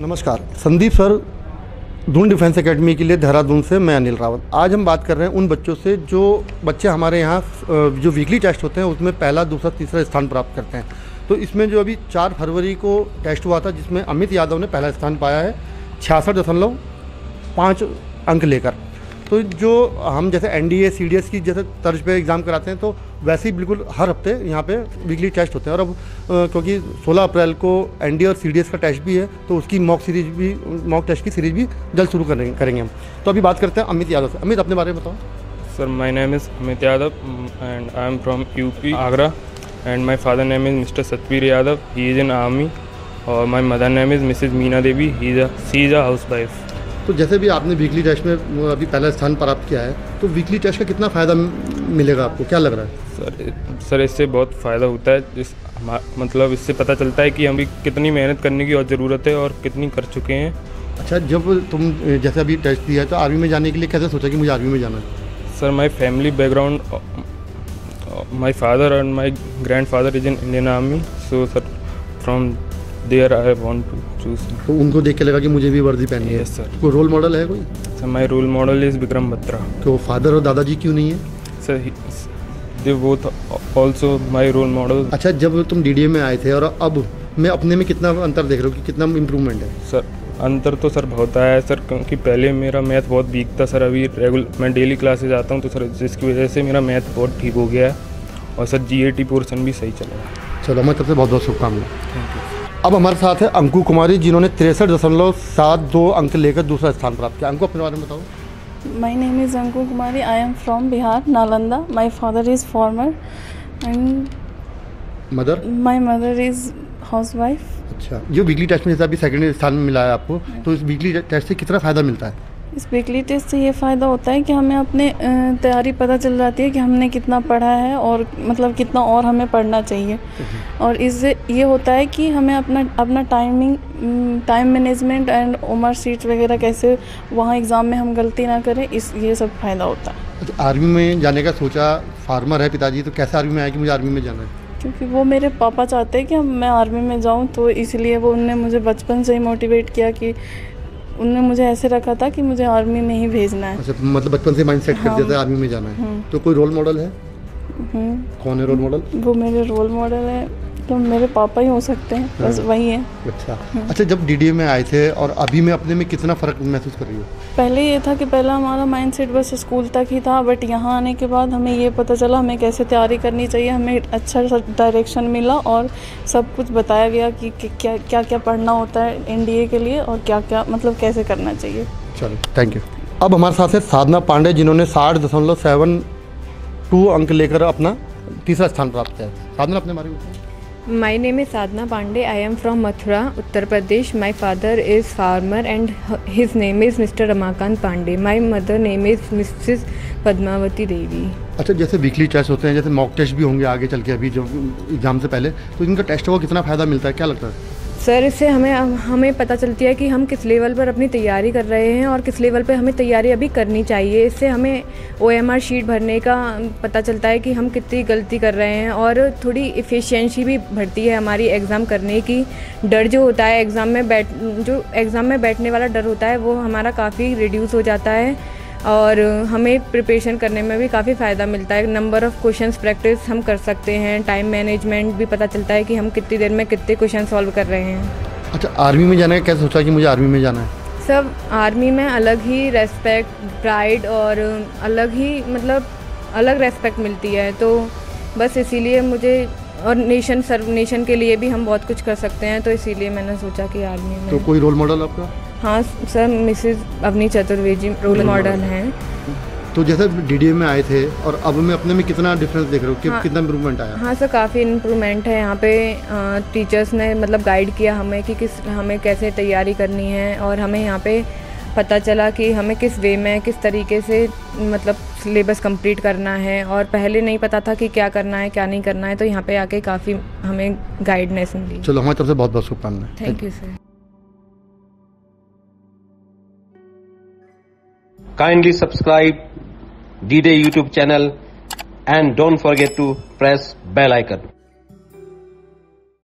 नमस्कार, Sandeep sir, Doon defence academy के लिए देहरादून से मैं अनिल रावत। आज हम बात कर रहे हैं उन बच्चों से जो बच्चे हमारे यहाँ जो वीकली टेस्ट होते हैं उसमें पहला, दूसरा, तीसरा स्थान प्राप्त करते हैं। तो इसमें जो अभी 4 फरवरी को टेस्ट हुआ था जिसमें अमित यादव ने पहला स्थान पाया है 66.5 अंक लेकर। तो जो हम जैसे एनडीए सीडीएस की जैसे तर्ज पे एग्ज़ाम कराते हैं तो वैसे ही बिल्कुल हर हफ्ते यहाँ पे वीकली टेस्ट होते हैं। और अब क्योंकि 16 अप्रैल को एनडीए और सीडीएस का टेस्ट भी है तो उसकी मॉक टेस्ट की सीरीज भी जल्द शुरू करेंगे हम। तो अभी बात करते हैं अमित यादव से। अमित, अपने बारे में बताओ। Sir, my name is Amit Yadav and I am from UP Agra and my father name is Mr Satveer Yadav, he is in army, और my mother name is Mrs Meena Devi, she is a housewife. तो जैसे भी आपने वीकली टेस्ट में अभी पहला स्थान प्राप्त किया है तो वीकली टेस्ट का कितना फ़ायदा मिलेगा आपको, क्या लग रहा है? सर इससे बहुत फ़ायदा होता है। मतलब इससे पता चलता है कि हमें कितनी मेहनत करने की और ज़रूरत है और कितनी कर चुके हैं। अच्छा, जब तुम जैसे अभी टेस्ट दिया है तो आर्मी में जाने के लिए कैसे सोचा कि मुझे आर्मी में जाना है? Sir, my family background, my father and my grandfather is in Indian army, so sir from there I want to choose. तो उनको देख के लगा कि मुझे भी वर्दी पहननी है। Yes sir. कोई रोल मॉडल है कोई? Sir, my role model is Vikram Batra. तो फादर और दादाजी क्यों नहीं है? Sir, they both also my role model. अच्छा, जब तुम डीडीए में आए थे और अब मैं अपने में कितना अंतर देख रहे हो कि कितना इम्प्रूवमेंट है? सर, अंतर तो सर बहुत आया है सर, क्योंकि पहले मेरा मैथ बहुत वीक था सर। अभी मैं डेली क्लासेज आता हूँ तो सर जिसकी वजह से मेरा मैथ बहुत ठीक हो गया है और सर जीएटी पोर्शन भी सही चला है। चलो, मैं सबसे बहुत बहुत शुभकामनाएं। Thank you. अब हमारे साथ है अंकु कुमारी, जिन्होंने 63.72 अंक लेकर दूसरा स्थान प्राप्त किया। अंकु, अपने बारे में बताओ। My name is Anku Kumari. I am from Bihar, Nalanda. My father is farmer and mother? my mother is housewife. अच्छा, जो वीकली टेस्ट में जैसे अभी सेकंड स्थान में मिला है आपको, तो इस वीकली टेस्ट से कितना फ़ायदा मिलता है? इस वीकली टेस्ट से ये फ़ायदा होता है कि हमें अपने तैयारी पता चल जाती है कि हमने कितना पढ़ा है और मतलब कितना और हमें पढ़ना चाहिए। और इससे ये होता है कि हमें अपना टाइम मैनेजमेंट एंड उमर सीट वगैरह कैसे वहाँ एग्ज़ाम में हम गलती ना करें, ये सब फ़ायदा होता है। अच्छा, आर्मी में जाने का सोचा, फार्मर है पिताजी, तो कैसे आर्मी में आया कि मुझे आर्मी में जाना है? क्योंकि वो मेरे पापा चाहते हैं कि मैं आर्मी में जाऊं, तो इसलिए उनने मुझे बचपन से ही मोटिवेट किया कि उनने मुझे ऐसे रखा था कि मुझे आर्मी में ही भेजना है। अच्छा, मतलब बचपन से माइंड सेट कर दिया था आर्मी में जाना है। तो कोई रोल मॉडल है? कौन है रोल मॉडल? वो मेरे रोल मॉडल है तो मेरे पापा ही हो सकते हैं, बस वही है। अच्छा। अच्छा, जब डीडीए में आए थे और अभी में अपने में कितना फ़र्क महसूस कर रही हो? पहले ये था कि पहला हमारा माइंडसेट बस स्कूल तक ही था, बट यहाँ आने के बाद हमें ये पता चला हमें कैसे तैयारी करनी चाहिए। हमें अच्छा डायरेक्शन मिला और सब कुछ बताया गया कि क्या क्या पढ़ना होता है एनडीए के लिए और क्या क्या मतलब कैसे करना चाहिए। चलो, थैंक यू। अब हमारे साथ है साधना पांडे, जिन्होंने 60.72 अंक लेकर अपना तीसरा स्थान प्राप्त किया है। साधना, अपने बारे में बताइए। My name is Sadhna Pandey. I am from Mathura, Uttar Pradesh. My father is farmer and his name is Mr. Ramakant Pandey. My mother name is Mrs. Padmavati Devi. अच्छा, जैसे वीकली टेस्ट होते हैं, जैसे mock test भी होंगे आगे चल के अभी जो एग्ज़ाम से पहले, तो इनका टेस्ट को कितना फ़ायदा मिलता है, क्या लगता है? सर, इससे हमें पता चलती है कि हम किस लेवल पर अपनी तैयारी कर रहे हैं और किस लेवल पे हमें तैयारी अभी करनी चाहिए। इससे हमें OMR शीट भरने का पता चलता है कि हम कितनी गलती कर रहे हैं और थोड़ी एफिशिएंसी भी बढ़ती है हमारी एग्ज़ाम करने की। डर जो होता है एग्ज़ाम में बैठने वाला डर होता है वो हमारा काफ़ी रिड्यूस हो जाता है और हमें प्रिपरेशन करने में भी काफ़ी फ़ायदा मिलता है। नंबर ऑफ़ क्वेश्चंस प्रैक्टिस हम कर सकते हैं, टाइम मैनेजमेंट भी पता चलता है कि हम कितनी देर में कितने क्वेश्चन सॉल्व कर रहे हैं। अच्छा, आर्मी में जाने का कैसे सोचा कि मुझे आर्मी में जाना है? सब आर्मी में अलग ही रेस्पेक्ट, प्राइड और अलग रेस्पेक्ट मिलती है, तो बस इसीलिए मुझे और नेशन के लिए भी हम बहुत कुछ कर सकते हैं, तो इसीलिए मैंने सोचा कि आर्मी में। तो कोई रोल मॉडल आपका? हाँ sir, Mrs Avani Chaturvedi role model हैं। तो जैसे डीडीए में आए थे और अब में अपने में कितना डिफरेंस देख रहे हो कि कितना इम्प्रूवमेंट आया? हाँ सर, काफ़ी इम्प्रूवमेंट है। यहाँ पे टीचर्स ने मतलब गाइड किया हमें कि हमें कैसे तैयारी करनी है और हमें यहाँ पे पता चला कि हमें किस वे में किस तरीके से मतलब सिलेबस कंप्लीट करना है और पहले नहीं पता था कि क्या करना है क्या नहीं करना है, तो यहाँ पे आके काफ़ी हमें गाइडनेस मिली। चलो, हमारी तरफ से बहुत बहुत शुभकामनाएं। Thank you sir. Kindly subscribe D-Day YouTube channel and don't forget to press bell icon.